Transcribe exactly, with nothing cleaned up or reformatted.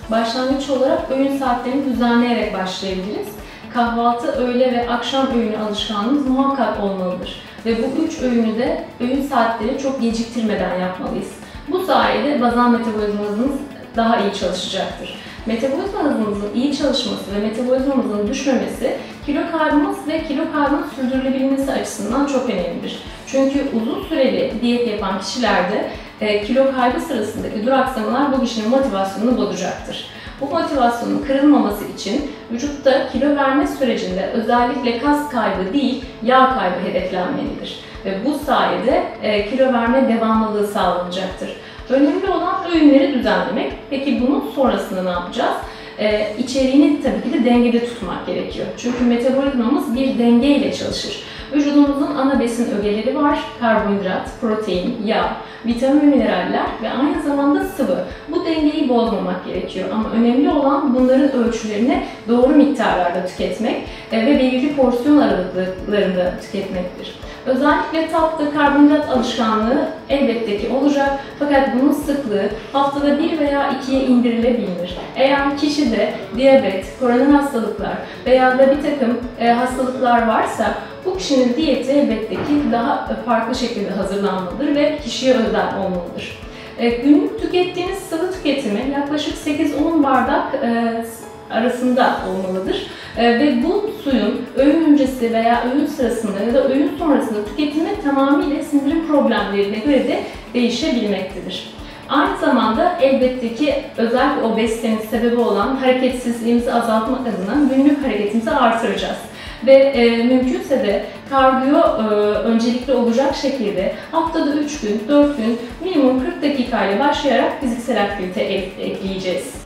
Başlangıç olarak öğün saatlerini düzenleyerek başlayabiliriz. Kahvaltı, öğle ve akşam öğünü alışkanlığımız muhakkak olmalıdır. Ve bu üç öğünü de öğün saatleri çok geciktirmeden yapmalıyız. Bu sayede bazal metabolizma hızımız daha iyi çalışacaktır. Metabolizma hızımızın iyi çalışması ve metabolizmamızın düşmemesi kilo kaybımız ve kilo kaybının sürdürülebilmesi açısından çok önemlidir. Çünkü uzun süreli diyet yapan kişilerde e, kilo kaybı sırasındaki duraksamalar bu kişinin motivasyonunu bozacaktır. Bu motivasyonun kırılmaması için vücutta kilo verme sürecinde özellikle kas kaybı değil, yağ kaybı hedeflenmelidir. Ve bu sayede e, kilo verme devamlılığı sağlanacaktır. Önemli olan öğünleri düzenlemek. Peki bunun sonrasında ne yapacağız? Ee, içeriğini tabii ki de dengede tutmak gerekiyor. Çünkü metabolizmamız bir denge ile çalışır. Vücudumuzun ana besin ögeleri var. Karbonhidrat, protein, yağ, vitamin ve mineraller ve aynı zamanda sıvı. Bu dengeyi bozmamak gerekiyor. Ama önemli olan bunların ölçülerini doğru miktarlarda tüketmek ve belirli porsiyon aralıklarında tüketmektir. Özellikle tatlı karbonhidrat alışkanlığı elbette ki olacak, fakat bunun sıklığı haftada bir veya ikiye indirilebilir. Eğer kişide diyabet, koroner hastalıklar veya da bir takım e, hastalıklar varsa bu kişinin diyeti elbette ki daha farklı şekilde hazırlanmalıdır ve kişiye özel olmalıdır. E, günlük tükettiğiniz sıvı tüketimi yaklaşık sekiz on bardak e, arasında olmalıdır. Ee, ve bu suyun öğün öncesi veya öğün sırasında ya da öğün sonrasında tüketimi tamamıyla sindirim problemlerine göre de değişebilmektedir. Aynı zamanda elbette ki özellikle obezitenin sebebi olan hareketsizliğimizi azaltmak adına günlük hareketimizi artıracağız. Ve e, mümkünse de kardiyo e, öncelikli olacak şekilde haftada üç gün, dört gün minimum kırk dakika ile başlayarak fiziksel aktivite ekleyeceğiz.